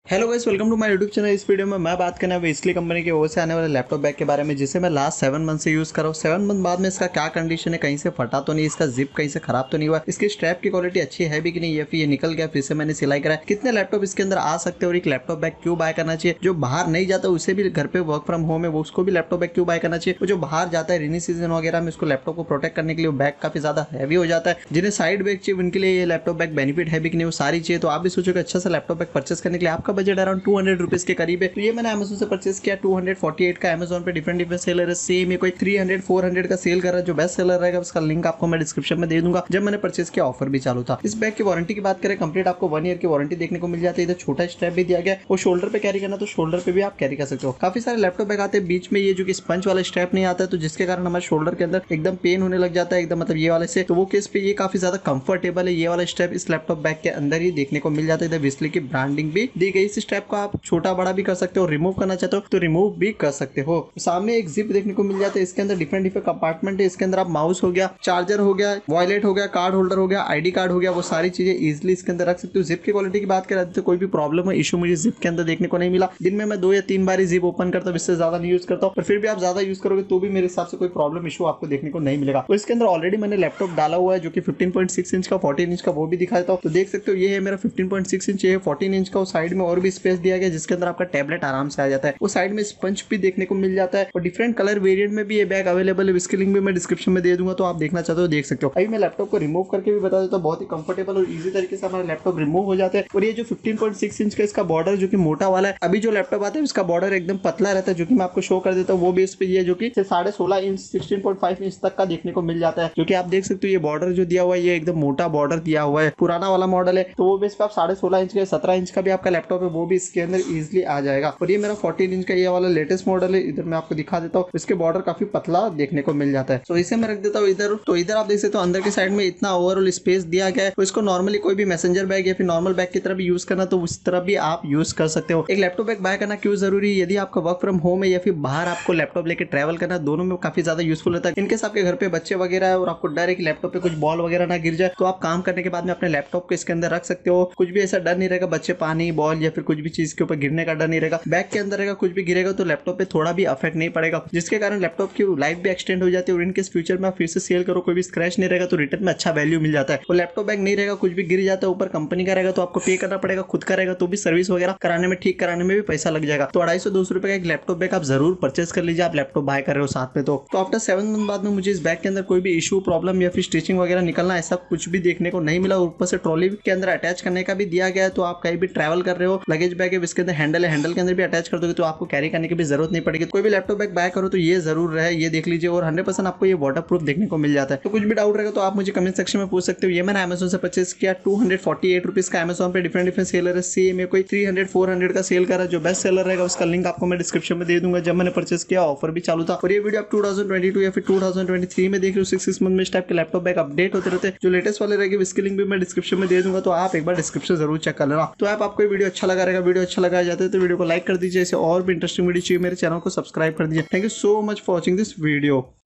Hello guys, welcome to my YouTube channel. इस video में मैं बात करने वाला इसलिए कंपनी की ओर से आने वाले लैपटॉप बैग के बारे में, जिसे मैं लास्ट 7 मंथ से यूज कर रहा हूँ। 7 मंथ बाद में इसका क्या कंडीशन है, कहीं से फटा तो नहीं, इसका जिप कहीं से खराब तो नहीं हुआ, इसकी स्ट्रैप की क्वालिटी अच्छी है भी कि नहीं, या फिर ये निकल गया फिर से मैंने सिलाई कराया, कितने लैपटॉप इसके अंदर आ सकते हैं और एक लैपटॉप बैग क्यों बाय करना चाहिए। जो बाहर नहीं जाता उसे भी, घर पे वर्क फ्रॉम होम है वो, उसको भी लैपटॉप बैग क्यों बाय करना चाहिए। जो बाहर जाता है रेनी सीजन वगैरह में, उसको लैपटॉप को प्रोटेक्ट करने के लिए बैग काफी ज्यादा हैवी हो जाता है। जिन्हें साइड बैग चाहिए उनके लिए ये लैपटॉप बैग बेनिफिट है भी कि नहीं, वो सारी चाहिए। तो आप भी सोचोगे अच्छा सा लैपटॉप बैग परचेस करने के लिए आपका बजट अराउंड 200 रुपीज के करीब है, तो ये मैंने अमेज़न से परचेस किया। 248 का अमेज़न पे डिफरेंट सेलर है। सेम ये कोई 300 400 का सेल कर रहा है। जो बेस्ट सेलर रहेगा उसका लिंक आपको मैं डिस्क्रिप्शन में दे दूंगा। जब मैंने परचेस किया ऑफर भी चालू था। इस बैग की वारंटी की बात करें, कंप्लीट आपको 1 ईयर की वारंटी देखने को मिल जाती है। इधर छोटा स्ट्रैप भी दिया गया है, वो शोल्डर पे कैरी करना तो शोल्डर पे भी आप कैरी कर सकते हो। काफी सारे लैपटॉप बैग आते हैं बीच में ये जो कि स्पंज वाला स्ट्रैप नहीं आता है, तो जिसके कारण हमारे शोल्डर के अंदर एकदम पेन होने लग जाता है एकदम, मतलब ये वाले से। तो वो केस पे ये काफी ज्यादा कंफर्टेबल है। ये वाला स्ट्रैप इस लैपटॉप बैग के अंदर ही देखने को मिल जाता है। इधर बिस्ली की ब्रांडिंग भी दी गई। इस स्ट्रैप को आप छोटा बड़ा भी कर सकते हो, रिमूव करना चाहते हो तो रिमूव भी कर सकते हो। सामने एक जिप देखने को मिल जाता है। इसके अंदर डिफरेंट कंपार्टमेंट है। इसके अंदर आप माउस हो गया, चार्जर हो गया, वॉलेट हो गया, कार्ड होल्डर हो गया, आईडी कार्ड हो गया, वो सारी चीजें इजीली इसके अंदर रख सकते हो। जिप की क्वालिटी की बात करें तो कोई भी प्रॉब्लम है, इशू मुझे जिप के अंदर देखने को नहीं मिला। दिन में मैं 2 या 3 बार ही जिप ओपन करता हूँ, इससे ज्यादा नहीं यूज करता हूँ। पर फिर भी आप ज्यादा यूज करोगे तो भी मेरे हिसाब से कोई प्रॉब्लम इशू आपको देखने को नहीं मिलेगा। तो इसके अंदर ऑलरेडी मैंने लैपटॉप डाला हुआ है जो कि 15.6 इंच का, 14 इंच का, वो भी दिखाता हूँ। तो देख सकते हो ये है मेरा 15.6 इंच, ये 14 इंच का। साइड में और भी स्पेस दिया गया जिसके अंदर आपका टैबलेट आराम से आ जाता है। वो साइड में स्पंज भी देखने को मिल जाता है और डिफरेंट कलर वेरिएंट में भी ये बैग अवेलेबल है। इसकी लिंक भी मैं डिस्क्रिप्शन में दे दूंगा, तो आप देखना चाहते हो देख सकते हो। अभी मैं लैपटॉप को रिमूव करके भी बता देता हूँ। बहुत ही कंफर्टेबल और इजी तरीके से हमारा लैपटॉप रिमूव हो जाता है। और ये जो 15.6 इंच का इसका बॉर्डर जो कि मोटा वाला है, अभी जो लैपटॉप आता है इसका बॉर्डर एकदम पतला रहता है, जो कि मैं आपको शो कर देता हूँ। वो भी इस पे ये जो कि 16.5 इंच 16.5 इंच तक का देखने को मिल जाता है, जो कि आप देख सकते हो। ये बॉर्डर जो दिया हुआ है ये एकदम मोटा बॉर्डर दिया हुआ है। पुराना वाला मॉडल है तो वो बेस पे आप 16.5 इंच का, 17 इंच का भी आपका लैपटॉप है वो भी इसके अंदर इजिली आ जाएगा। और ये मेरा 14 इंच का ये वाला लेटेस्ट मॉडल है। इधर मैं आपको दिखा देता हूँ, इसके बॉर्डर काफी पतला देखने को मिल जाता है। तो इसे मैं रख देता हूँ इधर। तो इधर आप देख सकते हो अंदर की साइड में इतना ओवरऑल स्पेस दिया गया है। तो इसको नॉर्मली कोई भी मैसेंजर बैग या फिर नॉर्मल बैग की तरह भी यूज करना तो उस तरह भी आप यूज कर सकते हो। एक लैपटॉप बैग बाय करना क्यों जरूरी है, यदि आपका वर्क फ्रॉम होम है या फिर बाहर आपको लैपटॉप लेके ट्रैवल करना, दोनों में काफी ज्यादा यूजफुल होता है। इनकेस आपके घर पे बच्चे वगैरह है और आपको डर है कि लैपटॉप पे कुछ बॉल वगैरह ना गिर जाए, तो आप काम करने के बाद में अपने लैपटॉप को इसके अंदर रख सकते हो। कुछ भी ऐसा डर नहीं रहेगा, बच्चे पानी, बॉल या फिर कुछ भी चीज के ऊपर गिरने का डर नहीं रहेगा। बैग के अंदर रहेगा, कुछ भी गिरेगा तो लैपटॉप पे थोड़ा भी अफेक्ट नहीं पड़ेगा, जिसके कारण लैपटॉप की लाइफ भी एक्सटेंड हो जाती है। और इनकेस फ्यूचर में आप फिर से सेल करो, कोई भी स्क्रैच नहीं रहेगा तो रिटर्न में अच्छा वैल्यू मिल जाता है। और लैपटॉप बैग नहीं रहेगा, कुछ भी गिर जाता है, ऊपर कंपनी का रहेगा तो आपको पे करना पड़ेगा, खुद का रहेगा तो भी सर्विस वगैरह कराने में, ठीक कराने में भी पैसा लग जाएगा। तो 250-200 रुपए का एक लैपटॉप बैग आप जरूर परचेस कर लीजिए, आप लैपटॉप बाय कर रहे हो साथ में। तो आफ्टर 7 मंथ बाद में मुझे इस बैग के अंदर कोई भी इशू, प्रॉब्लम या फिर स्टिचिंग वगैरह निकलना ऐसा कुछ भी देखने को नहीं मिला। ऊपर से ट्रॉली के अंदर अटैच करने का भी दिया गया है, तो आप कहीं भी ट्रैवल कर रहे हो, लगेज बैग है इसके अंदर हैंडल है, हैंडल के अंदर भी अटैच कर दोगे तो आपको कैरी करने की भी जरूरत नहीं पड़ेगी। कोई भी लैपटॉप बैग बाय करो तो ये जरूर रहे, ये देख लीजिए। और 100% आपको ये वाटर प्रूफ देखने को मिल जाता है। तो कुछ भी डाउट रहेगा तो आप मुझे कमेंट सेक्शन में पूछ सकते हो। ये मैंने अमेज़न से परचेस किया 248 रुपीज का। अमेज़न पे डिफरेंट सेलर है। सेम कोई 300 400 का सेल कर रहा है। जो बेस्ट सेलर रहेगा उसका लिंक आपको मैं डिस्क्रिप्शन में दे दूंगा। जब मैंने परचेस किया ऑफर भी चालू था। और ये वीडियो आप 2022 या फिर 2023 में देख रहे हो। 6 मंथ में इस टाइप के लैपटॉप बैग अपडेट होते रहते हैं। जो लेटेस्ट वाले रहेंगे इसके लिंक भी मैं डिस्क्रिप्शन में दे दूंगा, तो आप एक बार डिस्क्रिप्शन जरूर चेक कर लेना। तो आपको वीडियो अच्छा लगा रहेगा, वीडियो अच्छा लगा जाता है तो वीडियो को लाइक कर दीजिए। ऐसे और भी इंटरेस्टिंग वीडियो चाहिए मेरे चैनल को सब्सक्राइब कर दीजिए। Thank you so much for watching this video.